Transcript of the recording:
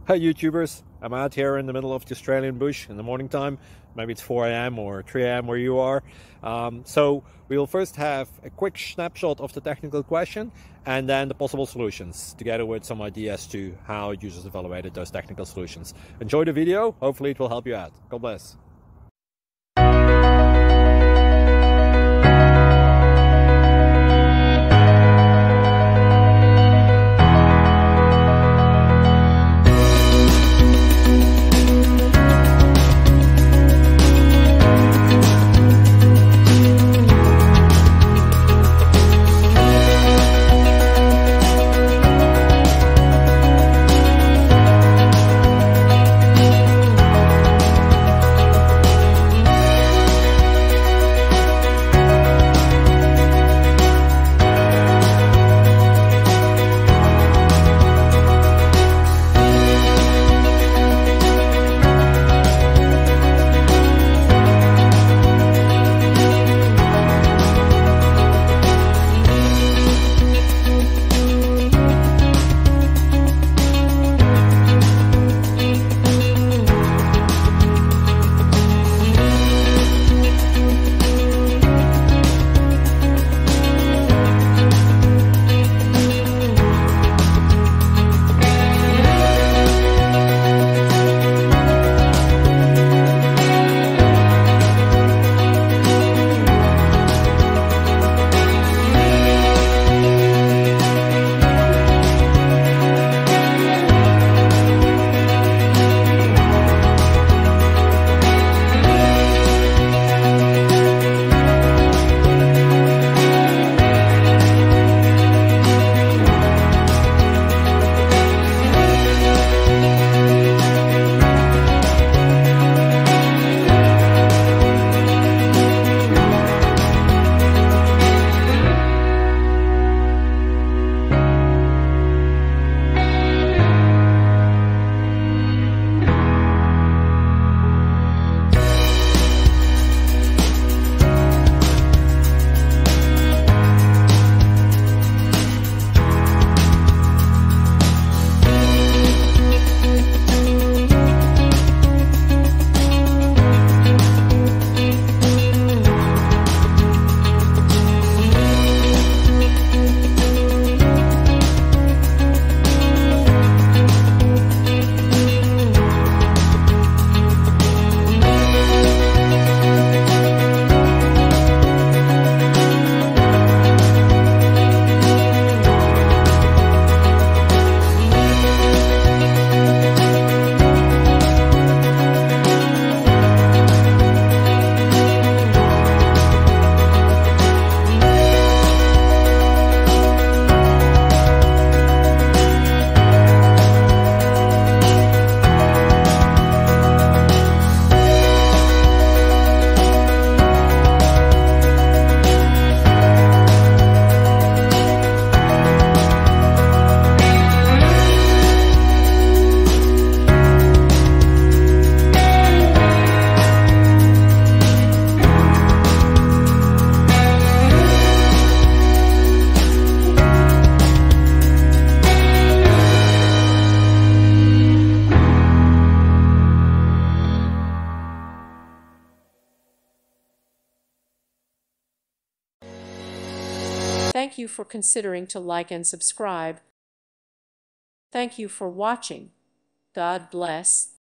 Hi YouTubers, I'm out here in the middle of the Australian bush in the morning time. Maybe it's 4 a.m. or 3 a.m. where you are. So we'll first have a quick snapshot of the technical question and then the possible solutions, together with some ideas to how users evaluated those technical solutions. Enjoy the video, hopefully it will help you out. God bless. Thank you for considering to like and subscribe. Thank you for watching. God bless.